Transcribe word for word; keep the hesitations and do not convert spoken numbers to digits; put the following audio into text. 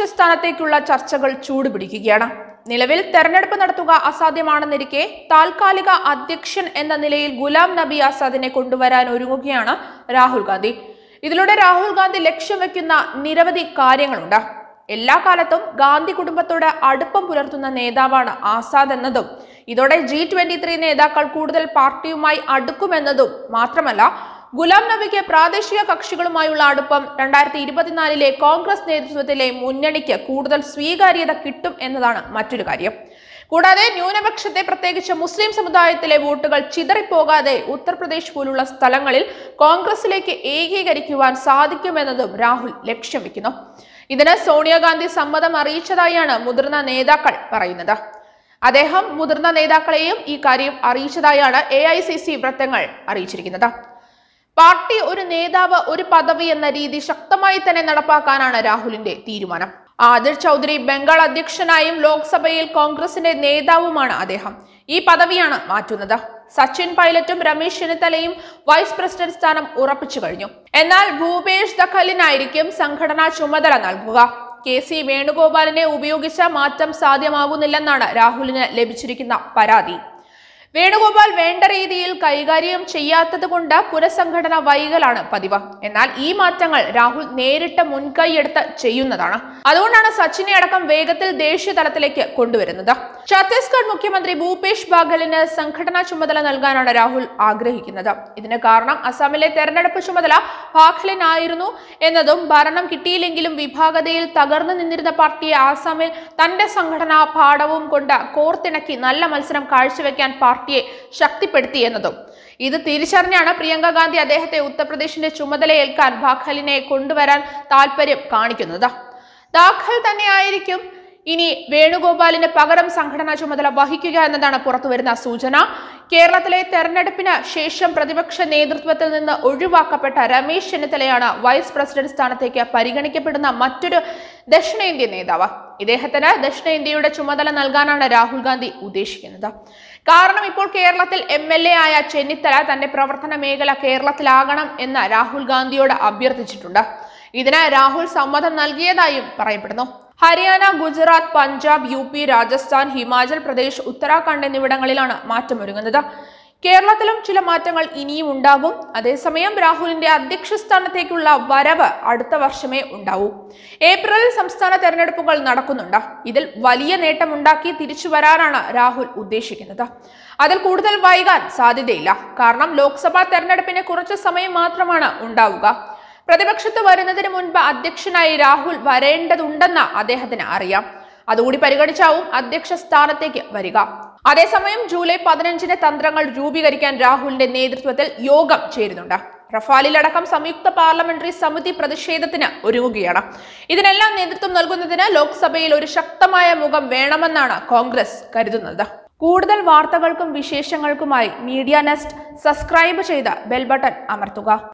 സ്ഥാനത്തേക്കുള്ള ചർച്ചകൾ ചൂടുപിടിക്കുകയാണ്. നിലവിൽ തെരഞ്ഞെടുപ്പ് നടത്തുക അസാധ്യമാണെന്നിരിക്കെ താൽക്കാലിക അധ്യക്ഷൻ എന്ന നിലയിൽ ഗുലാം നബി ആസാദിനെ കൊണ്ടുവരാൻ ഒരുങ്ങുകയാണ് രാഹുൽ ഗാന്ധി. ഇതിലൂടെ രാഹുൽ ഗാന്ധി ലക്ഷ്യം വെക്കുന്ന നിരവധി കാര്യങ്ങളുണ്ട്. എല്ലാ കാലത്തും ഗാന്ധി കുടുംബത്തോട് അടുപ്പം പുലർത്തുന്ന നേതാവാണ് ആസാദ് എന്നതും ഇതോടെ ജി ട്വന്റി ത്രീ നേതാക്കൾ കൂടുതൽ പാർട്ടിയുമായി അടുക്കുമെന്നതും മാത്രമല്ല, ഗുലാം നബിക്ക് പ്രാദേശിക കക്ഷികളുമായുള്ള അടുപ്പം രണ്ടായിരത്തി ഇരുപത്തിനാലിലെ കോൺഗ്രസ് നേതൃത്വത്തിലെ മുന്നണിക്ക് കൂടുതൽ സ്വീകാര്യത കിട്ടും എന്നതാണ് മറ്റൊരു കാര്യം. കൂടാതെ ന്യൂനപക്ഷത്തെ, പ്രത്യേകിച്ച് മുസ്ലിം സമുദായത്തിലെ വോട്ടുകൾ ചിതറിപ്പോകാതെ ഉത്തർപ്രദേശ് പോലുള്ള സ്ഥലങ്ങളിൽ കോൺഗ്രസിലേക്ക് ഏകീകരിക്കുവാൻ സാധിക്കുമെന്നതും രാഹുൽ ലക്ഷ്യം വെക്കുന്നു. ഇതിന് സോണിയാഗാന്ധി സമ്മതം അറിയിച്ചതായാണ് മുതിർന്ന നേതാക്കൾ പറയുന്നത്. അദ്ദേഹം മുതിർന്ന നേതാക്കളെയും ഈ കാര്യം അറിയിച്ചതായാണ് എ ഐ സി സി വൃത്തങ്ങൾ അറിയിച്ചിരിക്കുന്നത്. പാർട്ടി ഒരു നേതാവ് ഒരു പദവി എന്ന രീതി ശക്തമായി തന്നെ നടപ്പാക്കാനാണ് രാഹുലിന്റെ തീരുമാനം. ആദിർ ചൗധരി ബംഗാൾ അധ്യക്ഷനായും ലോക്സഭയിൽ കോൺഗ്രസിന്റെ നേതാവുമാണ് അദ്ദേഹം. ഈ പദവിയാണ് മാറ്റുന്നത്. സച്ചിൻ പൈലറ്റും രമേശ് ചെന്നിത്തലയും വൈസ് പ്രസിഡന്റ് സ്ഥാനം ഉറപ്പിച്ചു കഴിഞ്ഞു. എന്നാൽ ഭൂപേഷ് ദഖലിനായിരിക്കും സംഘടനാ ചുമതല നൽകുക. കെ സി വേണുഗോപാലിനെ ഉപയോഗിച്ച മാറ്റം സാധ്യമാകുന്നില്ലെന്നാണ് രാഹുലിന് ലഭിച്ചിരിക്കുന്ന പരാതി. വേണുഗോപാൽ വേണ്ട രീതിയിൽ കൈകാര്യം ചെയ്യാത്തത് കൊണ്ട് പുനഃസംഘടന വൈകലാണ് പതിവ്. എന്നാൽ ഈ മാറ്റങ്ങൾ രാഹുൽ നേരിട്ട് മുൻകൈയെടുത്ത് ചെയ്യുന്നതാണ്. അതുകൊണ്ടാണ് സച്ചിനെ അടക്കം വേഗത്തിൽ ദേശീയ തലത്തിലേക്ക് കൊണ്ടുവരുന്നത്. ഛത്തീസ്ഗഡ് മുഖ്യമന്ത്രി ഭൂപേഷ് ബാഗലിന് സംഘടനാ ചുമതല നൽകാനാണ് രാഹുൽ ആഗ്രഹിക്കുന്നത്. ഇതിന് കാരണം അസമിലെ തെരഞ്ഞെടുപ്പ് ചുമതല ബാഖലിനായിരുന്നു എന്നതും ഭരണം കിട്ടിയില്ലെങ്കിലും വിഭാഗതയിൽ തകർന്നു നിന്നിരുന്ന പാർട്ടിയെ ആസാമിൽ തന്റെ സംഘടനാ പാഠവും കൊണ്ട് കോർത്തിണക്കി നല്ല മത്സരം കാഴ്ചവെക്കാൻ പാർട്ടിയെ ശക്തിപ്പെടുത്തി എന്നതും. ഇത് തിരിച്ചറിഞ്ഞാണ് പ്രിയങ്ക ഗാന്ധി അദ്ദേഹത്തെ ഉത്തർപ്രദേശിന്റെ ചുമതലയേൽക്കാൻ ബാഖലിനെ കൊണ്ടുവരാൻ താല്പര്യം കാണിക്കുന്നത്. ദാഖൽ തന്നെയായിരിക്കും ഇനി വേണുഗോപാലിന് പകരം സംഘടനാ ചുമതല വഹിക്കുക എന്നതാണ് പുറത്തുവരുന്ന സൂചന. കേരളത്തിലെ തെരഞ്ഞെടുപ്പിന് ശേഷം പ്രതിപക്ഷ നേതൃത്വത്തിൽ നിന്ന് ഒഴിവാക്കപ്പെട്ട രമേശ് ചെന്നിത്തലയാണ് വൈസ് പ്രസിഡന്റ് സ്ഥാനത്തേക്ക് പരിഗണിക്കപ്പെടുന്ന മറ്റൊരു ദക്ഷിണേന്ത്യൻ നേതാവ്. ഇദ്ദേഹത്തിന് ദക്ഷിണേന്ത്യയുടെ ചുമതല നൽകാനാണ് രാഹുൽ ഗാന്ധി ഉദ്ദേശിക്കുന്നത്. കാരണം ഇപ്പോൾ കേരളത്തിൽ എം എൽ എ ആയ ചെന്നിത്തല തന്റെ പ്രവർത്തന മേഖല കേരളത്തിലാകണം എന്ന് രാഹുൽ ഗാന്ധിയോട് അഭ്യർത്ഥിച്ചിട്ടുണ്ട്. ഇതിന് രാഹുൽ സമ്മതം നൽകിയതായും പറയപ്പെടുന്നു. ഹരിയാന, ഗുജറാത്ത്, പഞ്ചാബ്, യു പി, രാജസ്ഥാൻ, ഹിമാചൽ പ്രദേശ്, ഉത്തരാഖണ്ഡ് എന്നിവിടങ്ങളിലാണ് മാറ്റമൊരുങ്ങുന്നത്. കേരളത്തിലും ചില മാറ്റങ്ങൾ ഇനിയും ഉണ്ടാകും. അതേസമയം രാഹുലിന്റെ അധ്യക്ഷ സ്ഥാനത്തേക്കുള്ള വരവ് അടുത്ത വർഷമേ ഉണ്ടാവൂ. ഏപ്രിലിൽ സംസ്ഥാന തെരഞ്ഞെടുപ്പുകൾ നടക്കുന്നുണ്ട്. ഇതിൽ വലിയ നേട്ടമുണ്ടാക്കി തിരിച്ചു വരാനാണ് രാഹുൽ ഉദ്ദേശിക്കുന്നത്. അതിൽ കൂടുതൽ വൈകാൻ സാധ്യതയില്ല. കാരണം ലോക്സഭാ തെരഞ്ഞെടുപ്പിന് കുറച്ച് സമയം മാത്രമാണ് ഉണ്ടാവുക. പ്രതിപക്ഷത്ത് വരുന്നതിന് മുൻപ് അധ്യക്ഷനായി രാഹുൽ വരേണ്ടതുണ്ടെന്ന് അദ്ദേഹത്തിന് അറിയാം. അതുകൂടി പരിഗണിച്ചാവും അധ്യക്ഷ സ്ഥാനത്തേക്ക് വരിക. അതേസമയം ജൂലൈ പതിനഞ്ചിന് തന്ത്രങ്ങൾ രൂപീകരിക്കാൻ രാഹുലിന്റെ നേതൃത്വത്തിൽ യോഗം ചേരുന്നുണ്ട്. റഫാലിലടക്കം സംയുക്ത പാർലമെന്ററി സമിതി പ്രതിഷേധത്തിന് ഒരുങ്ങുകയാണ്. ഇതിനെല്ലാം നേതൃത്വം നൽകുന്നതിന് ലോക്സഭയിൽ ഒരു ശക്തമായ മുഖം വേണമെന്നാണ് കോൺഗ്രസ് കരുതുന്നത്. കൂടുതൽ വാർത്തകൾക്കും വിശേഷങ്ങൾക്കുമായി മീഡിയ നെസ്റ്റ് സബ്സ്ക്രൈബ് ചെയ്ത് ബെൽ ബട്ടൺ അമർത്തുക.